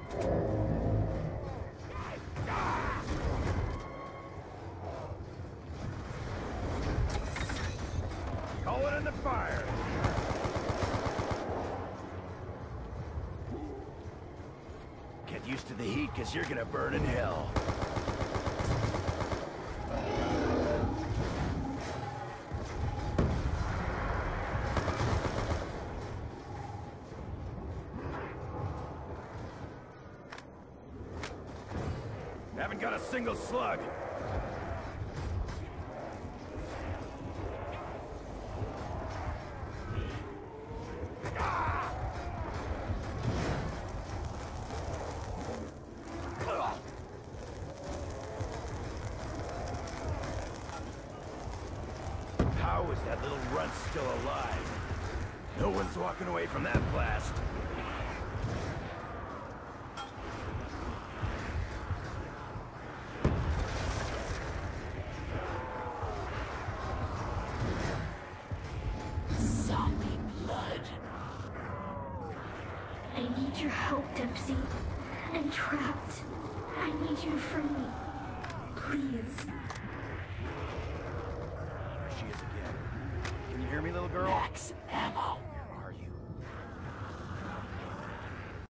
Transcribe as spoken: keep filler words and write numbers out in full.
Call it in the fire! Get used to the heat, because you're gonna burn in hell. Haven't got a single slug. How is that little runt still alive? No one's walking away from that blast. Zombie blood. I need your help, Dempsey. I'm trapped. I need you to free me. Please. There she is again. Can you hear me, little girl? Max ammo.